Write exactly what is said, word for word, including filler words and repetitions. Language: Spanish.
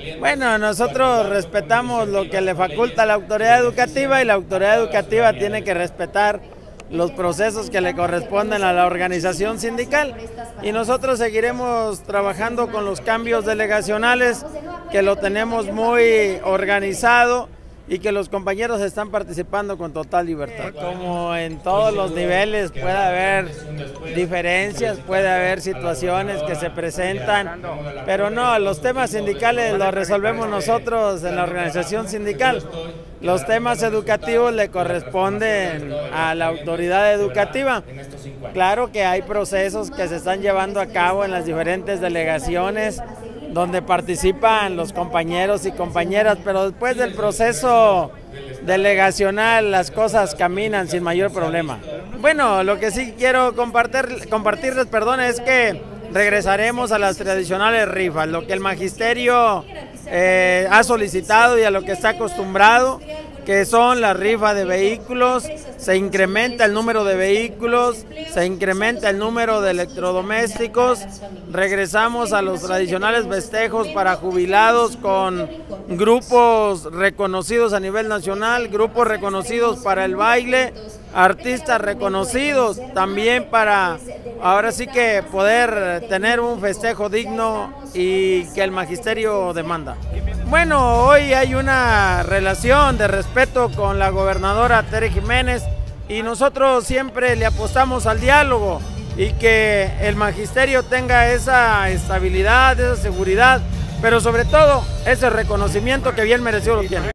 Bueno, nosotros respetamos lo que le faculta la autoridad educativa y la autoridad educativa tiene que respetar los procesos que le corresponden a la organización sindical y nosotros seguiremos trabajando con los cambios delegacionales que lo tenemos muy organizado y que los compañeros están participando con total libertad. Como en todos los niveles puede haber diferencias, puede haber situaciones que se presentan, pero no, los temas sindicales los resolvemos nosotros en la organización sindical. Los temas educativos le corresponden a la autoridad educativa. Claro que hay procesos que se están llevando a cabo en las diferentes delegaciones donde participan los compañeros y compañeras, pero después del proceso delegacional las cosas caminan sin mayor problema. Bueno, lo que sí quiero compartir, compartirles perdón, es que regresaremos a las tradicionales rifas, lo que el magisterio eh, ha solicitado y a lo que está acostumbrado, que son las rifas de vehículos. Se incrementa el número de vehículos, se incrementa el número de electrodomésticos, regresamos a los tradicionales festejos para jubilados con grupos reconocidos a nivel nacional, grupos reconocidos para el baile, artistas reconocidos también para ahora sí que poder tener un festejo digno y que el magisterio demanda. Bueno, hoy hay una relación de respeto con la gobernadora Tere Jiménez y nosotros siempre le apostamos al diálogo y que el magisterio tenga esa estabilidad, esa seguridad, pero sobre todo ese reconocimiento que bien merecido lo tiene.